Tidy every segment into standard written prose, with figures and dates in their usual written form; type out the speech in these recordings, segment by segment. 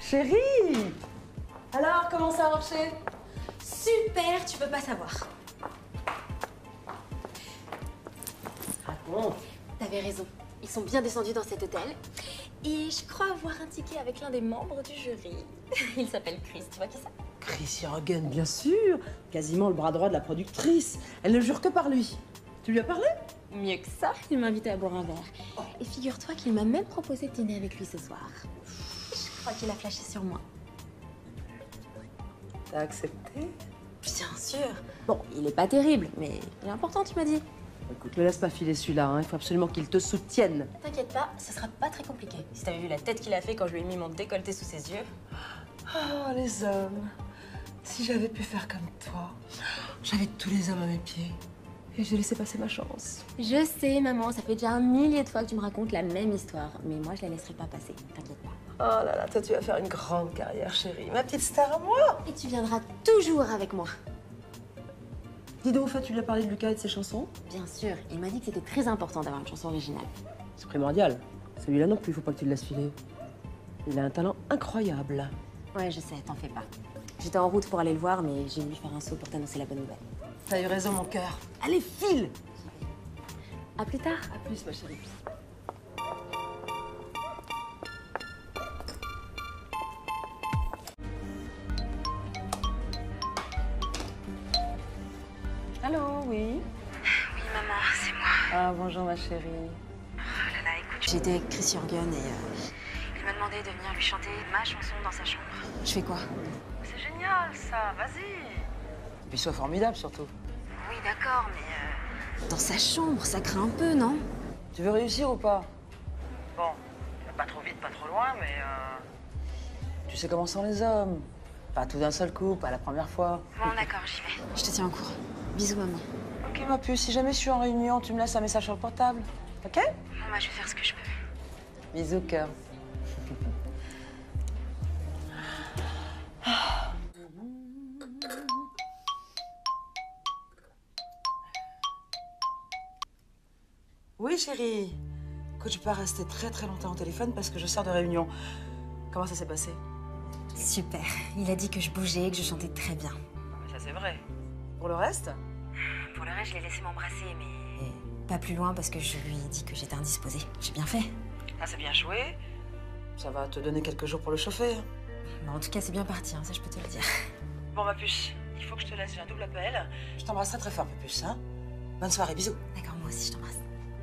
Chérie! Alors, comment ça a marché? Super, tu peux pas savoir. Raconte. T'avais raison. Ils sont bien descendus dans cet hôtel. Et je crois avoir un ticket avec l'un des membres du jury. Il s'appelle Chris, tu vois qui c'est? Chris Jorgen, bien sûr. Quasiment le bras droit de la productrice. Elle ne jure que par lui. Tu lui as parlé? Mieux que ça, il m'a invité à boire un verre. Et figure-toi qu'il m'a même proposé de dîner avec lui ce soir. Je crois qu'il a flashé sur moi. T'as accepté? Bien sûr. Bon, il est pas terrible, mais il est important, tu m'as dit. Écoute, ne laisse pas filer celui-là, hein. Il faut absolument qu'il te soutienne. T'inquiète pas, ce sera pas très compliqué. Si t'avais vu la tête qu'il a fait quand je lui ai mis mon décolleté sous ses yeux. Ah, les hommes. Si j'avais pu faire comme toi, j'avais tous les hommes à mes pieds. Et j'ai laissé passer ma chance. Je sais, maman, ça fait déjà 1 millier de fois que tu me racontes la même histoire. Mais moi, je la laisserai pas passer, t'inquiète pas. Oh là là, toi, tu vas faire une grande carrière, chérie. Ma petite star à moi. Et tu viendras toujours avec moi. Dis donc, au fait, tu lui as parlé de Lucas et de ses chansons? Bien sûr, il m'a dit que c'était très important d'avoir une chanson originale. C'est primordial. Celui-là non plus, il faut pas que tu le laisses filer. Il a un talent incroyable. Ouais, je sais, t'en fais pas. J'étais en route pour aller le voir, mais j'ai voulu faire un saut pour t'annoncer la bonne nouvelle. T'as eu raison, mon cœur. Allez, file! À plus tard. À plus, ma chérie. Allô, oui? Oui, maman, c'est moi. Ah, bonjour, ma chérie. Oh là là, écoute, j'étais avec Chris Jorgen et il m'a demandé de venir lui chanter ma chanson dans sa chambre. Je fais quoi? C'est génial, ça. Vas-y. Et puis, sois formidable, surtout. Oui, d'accord, mais dans sa chambre, ça craint un peu, non? Tu veux réussir ou pas? Bon, pas trop vite, pas trop loin, mais tu sais comment sont les hommes. Pas tout d'un seul coup, pas la première fois. Bon, d'accord, j'y vais. Je te tiens au courant. Bisous, maman. Ok, ma puce, si jamais je suis en réunion, tu me laisses un message sur le portable. Ok? Bon, bah, je vais faire ce que je peux. Bisous, cœur. Oui, chérie. Écoute, je peux pas rester très longtemps au téléphone parce que je sors de réunion. Comment ça s'est passé? Super. Il a dit que je bougeais, que je chantais très bien. Mais ça, c'est vrai. Pour le reste? Pour le reste, je l'ai laissé m'embrasser, mais pas plus loin parce que je lui ai dit que j'étais indisposée. J'ai bien fait. Ah, c'est bien joué. Ça va te donner quelques jours pour le chauffer. Bon, en tout cas, c'est bien parti, hein, ça je peux te le dire. Bon, ma puce, il faut que je te laisse, j'ai un double appel. Je t'embrasse très fort, ma puce, hein. Bonne soirée, bisous. D'accord, moi aussi, je t'embrasse.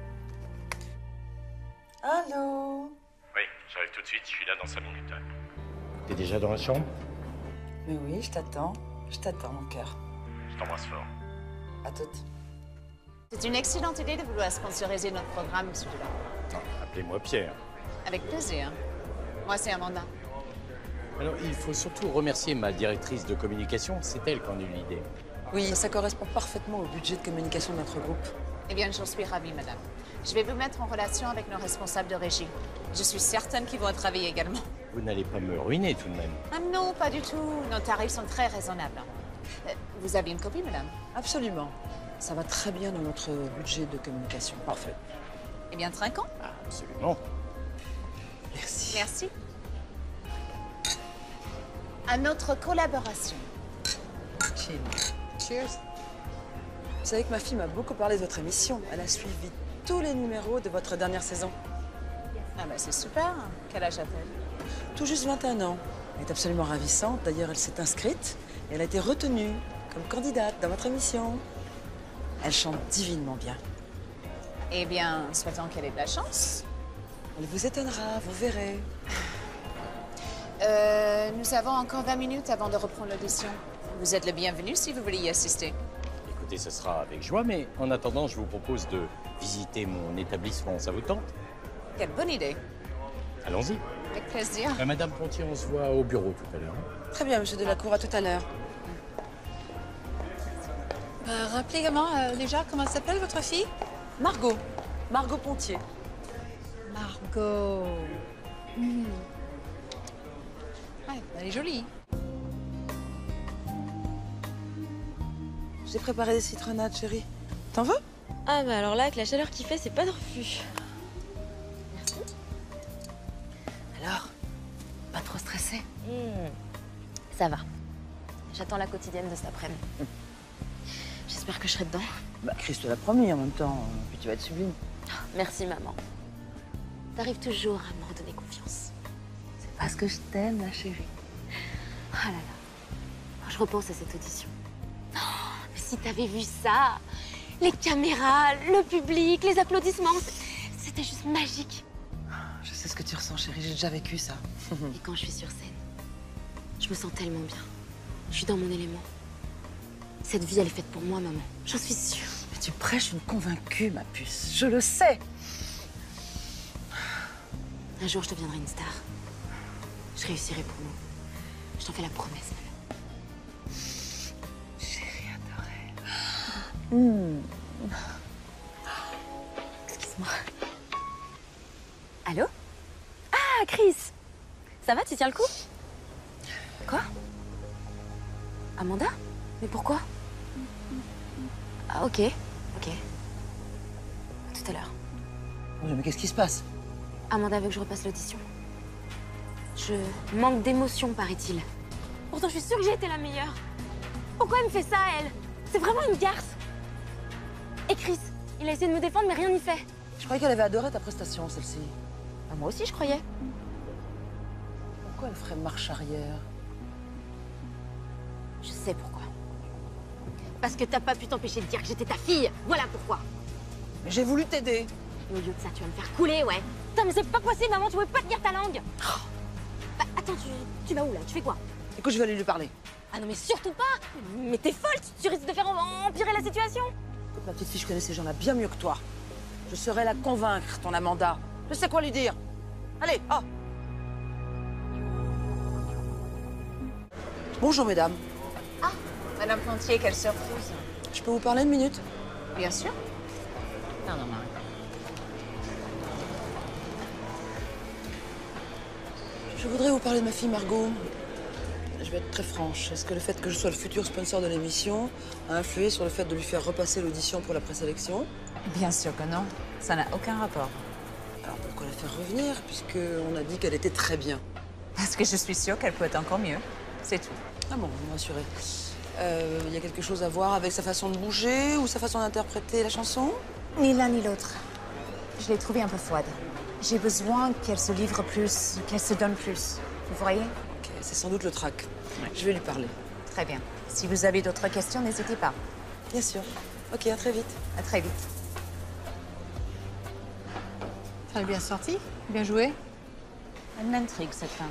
Oui, Allô? j'arrive tout de suite, je suis là dans 5 minutes. T'es déjà dans la chambre? Mais oui, je t'attends, mon cœur. Je t'embrasse fort. À toutes. C'est une excellente idée de vouloir sponsoriser notre programme, M. Dulin. Non, appelez-moi Pierre. Avec plaisir. Moi, c'est Amanda. Alors, il faut surtout remercier ma directrice de communication, c'est elle qui en a eu l'idée. Oui, ça correspond parfaitement au budget de communication de notre groupe. Eh bien, j'en suis ravie, madame. Je vais vous mettre en relation avec nos responsables de régie. Je suis certaine qu'ils vont être ravis également. Vous n'allez pas me ruiner tout de même. Ah non, pas du tout. Nos tarifs sont très raisonnables. Vous avez une copie, madame? Absolument. Ça va très bien dans notre budget de communication. Parfait. Eh bien, trinquons. Ah, absolument. Merci. Merci. À notre collaboration. Chill. Cheers. Vous savez que ma fille m'a beaucoup parlé de votre émission. Elle a suivi tous les numéros de votre dernière saison. Ah ben, c'est super. Quel âge a-t-elle? Tout juste 21 ans. Elle est absolument ravissante. D'ailleurs, elle s'est inscrite et elle a été retenue comme candidate dans votre émission. Elle chante divinement bien. Eh bien, souhaitons qu'elle ait de la chance. Elle vous étonnera, vous verrez. Nous avons encore 20 minutes avant de reprendre l'audition. Vous êtes le bienvenu si vous voulez y assister. Écoutez, ce sera avec joie, mais en attendant, je vous propose de visiter mon établissement. Ça vous tente? Quelle bonne idée. Allons-y. Avec plaisir. Madame Pontier, on se voit au bureau tout à l'heure. Très bien, monsieur Delacour, à tout à l'heure. Rappelez déjà comment s'appelle votre fille? Margot. Margot Pontier. Margot. Ouais, elle est jolie. J'ai préparé des citronnades, chérie. T'en veux? Ah bah alors là, avec la chaleur qu'il fait, c'est pas de refus. Alors, pas trop stressée? Ça va. J'attends la quotidienne de cet après-midi. J'espère que je serai dedans. Bah, Chris te l'a promis en même temps, puis tu vas être sublime. Merci, maman. T'arrives toujours à me redonner confiance. C'est parce que je t'aime, ma chérie. Ah là là. Quand je repense à cette audition. Oh, mais si t'avais vu ça, les caméras, le public, les applaudissements, c'était juste magique. Je sais ce que tu ressens, chérie, j'ai déjà vécu ça. Et quand je suis sur scène, je me sens tellement bien. Je suis dans mon élément. Cette vie, elle est faite pour moi, maman. J'en suis sûre. Mais tu prêches une convaincue, ma puce. Je le sais. Un jour, je deviendrai une star. Je réussirai pour nous. Je t'en fais la promesse, maman. Chérie adorée. Excuse-moi. Allô? Ah, Chris! Ça va, tu tiens le coup? Quoi? Amanda? Mais pourquoi? Ah, ok. Ok. À tout à l'heure. Mais qu'est-ce qui se passe? Amanda veut que je repasse l'audition. Je manque d'émotion, paraît-il. Pourtant, je suis sûre que j'ai été la meilleure. Pourquoi elle me fait ça, elle? C'est vraiment une garce. Et Chris, il a essayé de me défendre, mais rien n'y fait. Je croyais qu'elle avait adoré ta prestation, celle-ci. Bah, moi aussi, je croyais. Pourquoi elle ferait marche arrière? Je sais pourquoi. Parce que t'as pas pu t'empêcher de dire que j'étais ta fille. Voilà pourquoi. Mais j'ai voulu t'aider. Et au lieu de ça, tu vas me faire couler, ouais. Putain, mais c'est pas possible, maman, tu pouvais pas tenir ta langue. Bah, attends, tu vas où, là? Tu fais quoi? Écoute, je vais aller lui parler. Ah non, mais surtout pas. Mais t'es folle, tu risques de faire empirer la situation. Écoute, ma petite fille, je connais ces gens-là bien mieux que toi. Je saurais la convaincre, ton Amanda. Je sais quoi lui dire. Allez, oh. Bonjour, mesdames. Madame Pontier, quelle surprise. Je peux vous parler une minute? Bien sûr. Pardon, Marie. Je voudrais vous parler de ma fille Margot. Je vais être très franche. Est-ce que le fait que je sois le futur sponsor de l'émission a influé sur le fait de lui faire repasser l'audition pour la présélection? Bien sûr que non. Ça n'a aucun rapport. Alors pourquoi la faire revenir, puisqu'on a dit qu'elle était très bien? Parce que je suis sûre qu'elle peut être encore mieux. C'est tout. Ah bon, vous me rassurez. Il y a quelque chose à voir avec sa façon de bouger ou sa façon d'interpréter la chanson? Ni l'un ni l'autre. Je l'ai trouvée un peu froide. J'ai besoin qu'elle se livre plus, qu'elle se donne plus. Vous voyez? Ok, c'est sans doute le trac. Je vais lui parler. Très bien. Si vous avez d'autres questions, n'hésitez pas. Bien sûr. Ok, à très vite. À très vite. Ça a bien sorti. Bien joué. Elle m'intrigue, cette femme.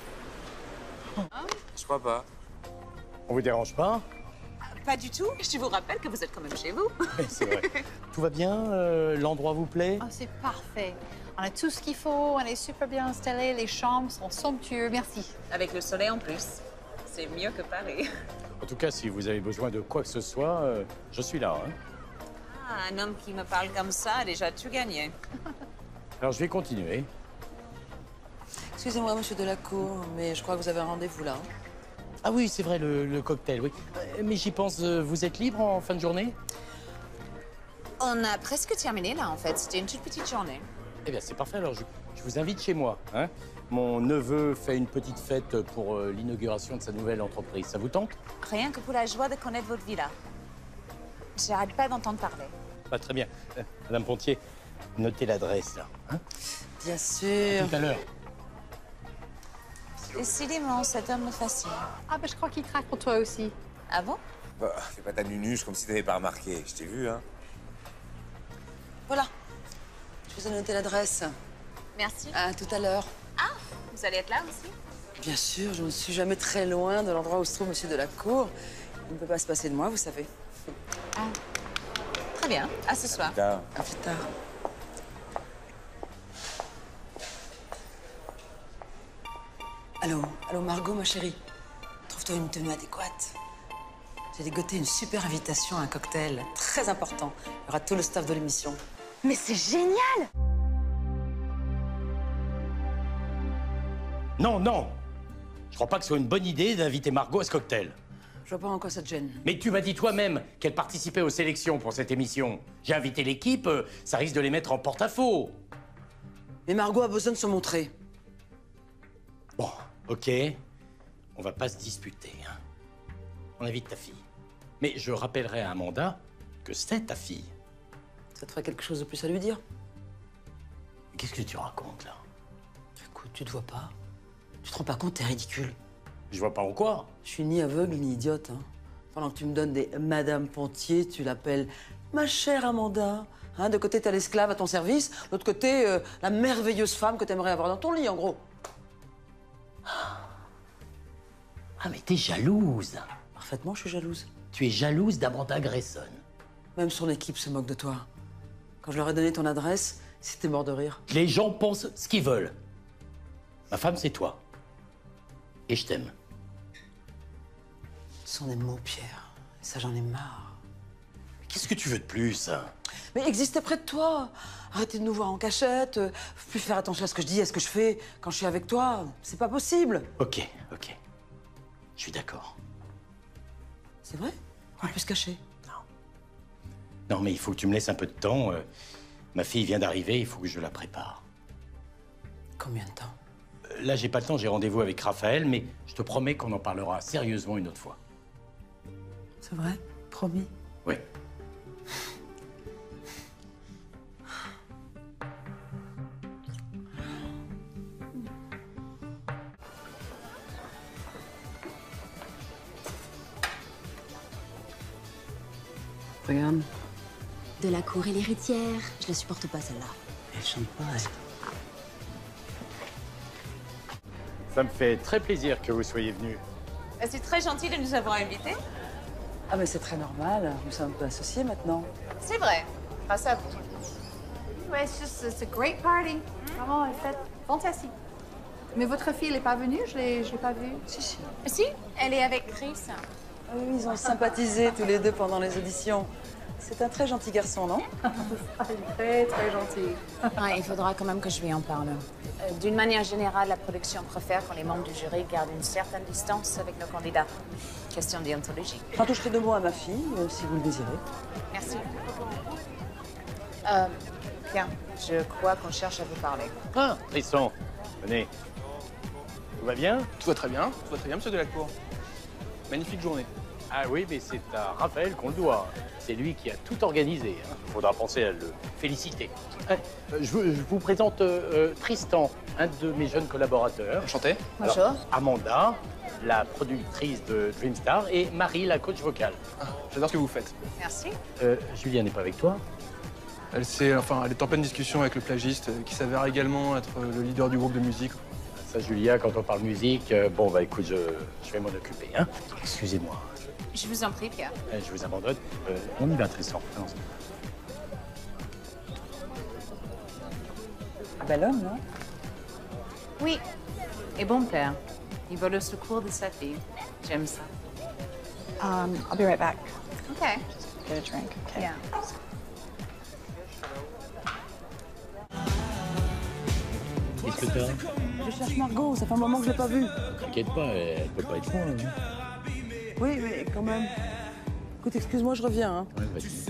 Je crois pas. On vous dérange pas? Pas du tout. Je vous rappelle que vous êtes quand même chez vous. C'est vrai. Tout va bien? L'endroit vous plaît? Oh, c'est parfait. On a tout ce qu'il faut. On est super bien installés. Les chambres sont somptueux. Merci. Avec le soleil en plus. C'est mieux que Paris. En tout cas, si vous avez besoin de quoi que ce soit, je suis là. Hein. Ah, un homme qui me parle comme ça a déjà tout gagné. Alors, je vais continuer. Excusez-moi, monsieur Delacour, mais je crois que vous avez un rendez-vous là. Hein. Ah oui, c'est vrai, le cocktail, oui. Mais j'y pense, vous êtes libre en fin de journée? On a presque terminé là en fait. C'était une toute petite journée. Eh bien, c'est parfait. Alors, je vous invite chez moi. Hein. Mon neveu fait une petite fête pour l'inauguration de sa nouvelle entreprise. Ça vous tente? Rien que pour la joie de connaître votre villa. J'arrête pas d'entendre parler. Pas très bien. Madame Pontier, notez l'adresse, là. Hein. Bien sûr. Tout à l'heure. Décidément, cet homme me fascine. Ah, ben je crois qu'il craque pour toi aussi. Ah bon? Bah, fais pas ta nunuche comme si t'avais pas remarqué. Je t'ai vu, hein. Voilà. Je vous ai noté l'adresse. Merci. À tout à l'heure. Ah, vous allez être là aussi? Bien sûr, je ne suis jamais très loin de l'endroit où se trouve monsieur Delacour. Il ne peut pas se passer de moi, vous savez. Très bien. À ce soir. Putain. À plus tard. Allô, Margot, ma chérie. Trouve-toi une tenue adéquate. J'ai dégoté une super invitation à un cocktail très important. Il y aura tout le staff de l'émission. Mais c'est génial! Non, non. Je crois pas que ce soit une bonne idée d'inviter Margot à ce cocktail. Je vois pas en quoi ça te gêne. Mais tu m'as dit toi-même qu'elle participait aux sélections pour cette émission. J'ai invité l'équipe, ça risque de les mettre en porte-à-faux. Mais Margot a besoin de se montrer. Bon, ok. on va pas se disputer, hein. On invite ta fille. Mais je rappellerai à Amanda que c'est ta fille. Ça te ferait quelque chose de plus à lui dire? Qu'est-ce que tu racontes, là? Écoute, tu te vois pas? Tu te rends pas compte, t'es ridicule. Je vois pas en quoi. Je suis ni aveugle ni idiote, hein. Pendant que tu me donnes des Madame Pontier, tu l'appelles ma chère Amanda. Hein, de côté, t'as l'esclave à ton service, de l'autre côté, la merveilleuse femme que t'aimerais avoir dans ton lit, en gros. Ah, mais t'es jalouse. Parfaitement, je suis jalouse. Tu es jalouse d'Amanda Grayson. Même son équipe se moque de toi. Quand je leur ai donné ton adresse, c'était mort de rire. Les gens pensent ce qu'ils veulent. Ma femme, c'est toi. Et je t'aime. Ce sont des mots, Pierre. Et ça, j'en ai marre. Qu'est-ce que tu veux de plus, hein? Mais exister près de toi. Arrêter de nous voir en cachette. Plus faire attention à ce que je dis, à ce que je fais quand je suis avec toi. C'est pas possible. Ok. Je suis d'accord. C'est vrai? On peut se cacher. Non, mais il faut que tu me laisses un peu de temps. Ma fille vient d'arriver, il faut que je la prépare. Combien de temps? Là, j'ai pas le temps, j'ai rendez-vous avec Raphaël, mais je te promets qu'on en parlera sérieusement une autre fois. C'est vrai? Promis? Oui. Regarde. De la cour et l'héritière. Je la supporte pas, celle-là. Elle chante pas, elle. Ça me fait très plaisir que vous soyez venus. C'est très gentil de nous avoir invités. Ah, mais c'est très normal. Nous sommes un peu associés maintenant. C'est vrai, grâce à vous. Ouais, c'est a great party. Vraiment, une fête fantastique. Mais votre fille, elle n'est pas venue? Je l'ai pas vue. Si. Si, elle est avec Chris. Ah oui, ils ont sympathisé tous les deux pendant les auditions. C'est un très gentil garçon, non? Très, très gentil. Il faudra quand même que je lui en parle. D'une manière générale, la production préfère quand les membres du jury gardent une certaine distance avec nos candidats. Question déontologique. J'en toucherai 2 mots à ma fille, si vous le désirez. Merci. Bien, je crois qu'on cherche à vous parler. Ah, Tristan, venez. Tout va bien? Tout va très bien, monsieur Delacour. Magnifique journée. Ah oui, mais c'est à Raphaël qu'on le doit. C'est lui qui a tout organisé. Il faudra penser à le féliciter. Je vous présente Tristan, un de mes jeunes collaborateurs. Enchanté. Bonjour. Alors, Amanda, la productrice de Dreamstar, et Marie, la coach vocale. Ah, j'adore ce que vous faites. Merci. Julien n'est pas avec toi? Elle est en pleine discussion avec le plagiste, qui s'avère également être le leader du groupe de musique. Ça, Julia, quand on parle musique, bon, bah écoute, je vais m'en occuper. Hein. Excusez-moi. Je vous en prie, Pierre. Je vous abandonne. On y va, Tristan. Allons-y. Bel homme, non? Oui. Et bon père. Il va au secours de sa fille. J'aime ça. I'll be right back. OK. Get a drink. Okay. Yeah. Qu'est-ce que t'as? Je cherche Margot, ça fait un moment que je l'ai pas vue. T'inquiète pas, elle peut pas être loin. Hein. Oui, mais quand même. Écoute, excuse-moi, je reviens. Hein. Ouais, vas-y.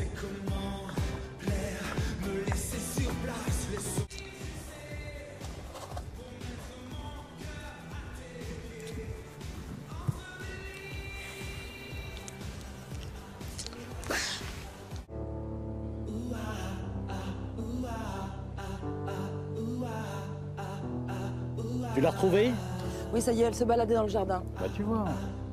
Tu l'as retrouvée? Oui, ça y est, elle se baladait dans le jardin. Bah, tu vois.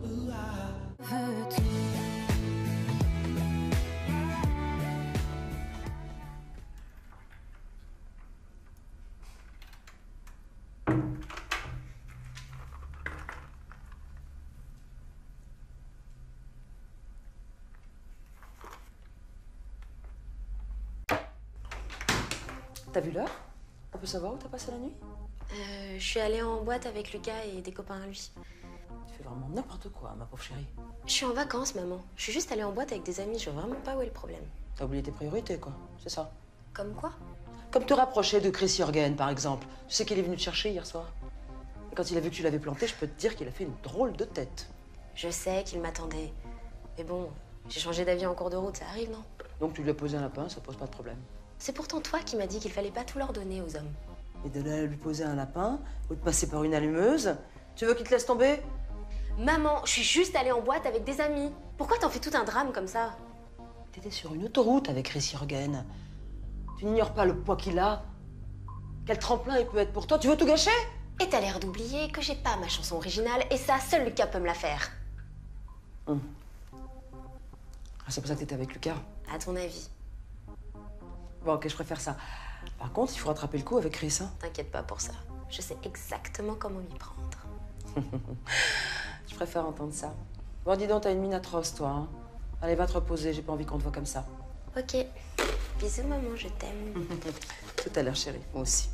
T'as vu l'heure? On peut savoir où t'as passé la nuit? Je suis allée en boîte avec Lucas et des copains à lui. Tu fais vraiment n'importe quoi, ma pauvre chérie. Je suis en vacances, maman. Je suis juste allée en boîte avec des amis. Je vois vraiment pas où est le problème. T'as oublié tes priorités, quoi. C'est ça. Comme quoi? Comme te rapprocher de Chris Jürgen, par exemple. Tu sais qu'il est venu te chercher hier soir. Et quand il a vu que tu l'avais planté, je peux te dire qu'il a fait une drôle de tête. Je sais qu'il m'attendait. Mais bon, j'ai changé d'avis en cours de route, ça arrive, non? Donc tu lui as posé un lapin, ça pose pas de problème. C'est pourtant toi qui m'as dit qu'il fallait pas tout leur donner aux hommes. Et de là à lui poser un lapin, ou de passer par une allumeuse, tu veux qu'il te laisse tomber? Maman, je suis juste allée en boîte avec des amis. Pourquoi t'en fais tout un drame comme ça? T'étais sur une autoroute avec Chris Jürgen. Tu n'ignores pas le poids qu'il a. Quel tremplin il peut être pour toi. Tu veux tout gâcher? Et t'as l'air d'oublier que j'ai pas ma chanson originale et ça, seul Lucas peut me la faire. Ah, c'est pour ça que t'étais avec Lucas. À ton avis? Bon, ok, je préfère ça. Par contre, il faut rattraper le coup avec Chris, hein. T'inquiète pas pour ça. Je sais exactement comment m'y prendre. Je préfère entendre ça. Bon, dis donc, t'as une mine atroce, toi, hein. Allez, va te reposer, j'ai pas envie qu'on te voit comme ça. Ok. Bisous, maman, je t'aime. Tout à l'heure, chérie. Moi aussi.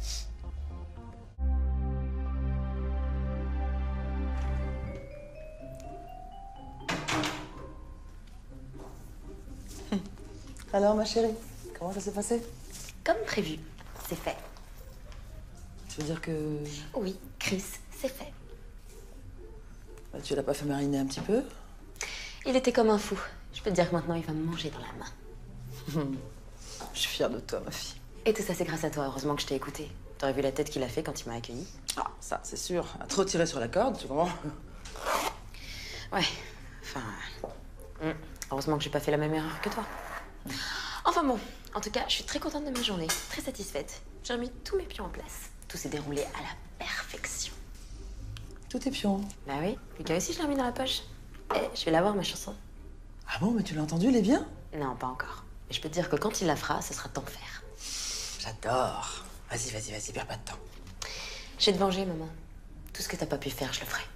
Alors, ma chérie, comment ça s'est passé? Comme prévu, c'est fait. Tu veux dire que... Oui, Chris, c'est fait. Bah, tu l'as pas fait mariner un petit peu? Il était comme un fou. Je peux te dire que maintenant, il va me manger dans la main. Je suis fière de toi, ma fille. Et tout ça, c'est grâce à toi. Heureusement que je t'ai écouté. T'aurais vu la tête qu'il a fait quand il m'a accueilli. Ah, ça, c'est sûr. À trop tirer sur la corde, tu comprends? Ouais, enfin... Heureusement que j'ai pas fait la même erreur que toi. Enfin bon, en tout cas, je suis très contente de ma journée. Très satisfaite. J'ai remis tous mes pions en place. Tout s'est déroulé à la perfection. Tout est pion. Bah oui, Lucas aussi, je l'ai remis dans la poche. Et je vais l'avoir, ma chanson. Ah bon, mais tu l'as entendu, il est bien? Non, pas encore. Mais je peux te dire que quand il la fera, ce sera d'enfer. J'adore. Vas-y, perds pas de temps. Je vais te venger, maman. Tout ce que t'as pas pu faire, je le ferai.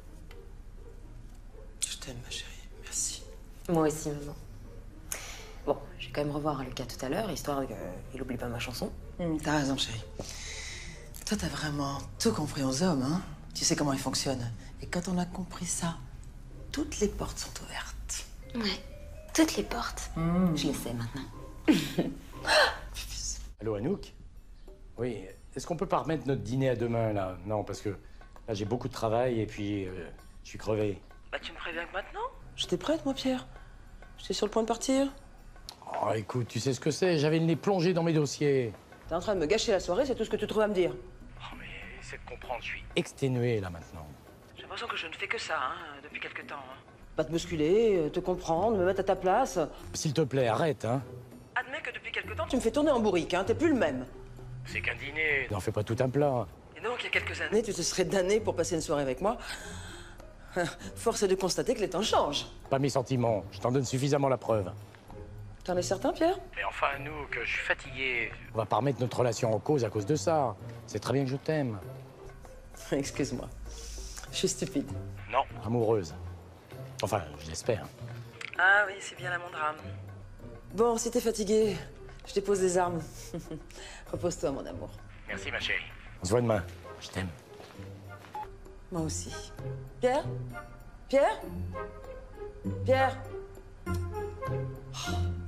Je t'aime, ma chérie. Merci. Moi aussi, maman. Bon, je vais quand même revoir Lucas tout à l'heure, histoire qu'il oublie pas ma chanson. T'as raison, chérie. Toi, t'as vraiment tout compris aux hommes, hein? Tu sais comment ils fonctionnent. Et quand on a compris ça, toutes les portes sont ouvertes. Ouais, toutes les portes. Je le sais maintenant. Allô, Anouk? Oui, est-ce qu'on peut pas remettre notre dîner à demain, là? Non, parce que là, j'ai beaucoup de travail et puis je suis crevé. Bah, tu me préviens que maintenant? J'étais prête, moi, Pierre. J'étais sur le point de partir. Oh, écoute, tu sais ce que c'est? J'avais le nez plongé dans mes dossiers. T'es en train de me gâcher la soirée, c'est tout ce que tu trouves à me dire. Oh, mais essaie de comprendre, je suis exténué, là, maintenant. J'ai l'impression que je ne fais que ça, hein, depuis quelque temps. Hein. Pas te bousculer, te comprendre, me mettre à ta place. S'il te plaît, arrête, hein? Admets que depuis quelque temps, tu me fais tourner en bourrique, hein. T'es plus le même. C'est qu'un dîner. N'en fais pas tout un plat. Et donc, il y a quelques années, tu te serais damné pour passer une soirée avec moi. Force est de constater que les temps changent. Pas mes sentiments, je t'en donne suffisamment la preuve. T'en es certain, Pierre? Mais enfin, Anouk, je suis fatigué. On va pas remettre notre relation en cause à cause de ça. C'est très bien que je t'aime. Excuse-moi. Je suis stupide. Non. Amoureuse. Enfin, je l'espère. Ah oui, c'est bien là mon drame. Bon, si t'es fatigué, je dépose les armes. Repose-toi, mon amour. Merci, ma chérie. On se voit demain. Je t'aime. Moi aussi. Pierre? Pierre? Pierre? Oh.